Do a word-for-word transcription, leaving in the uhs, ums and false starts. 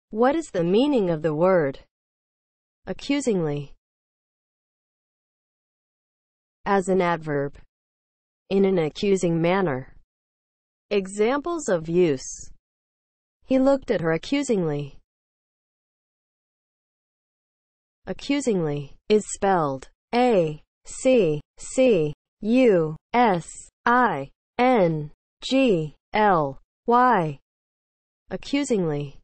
What is the meaning of the word accusingly? As an adverb, in an accusing manner. Examples of use: he looked at her accusingly. Accusingly is spelled A C C U S I N G L Y. Accusingly.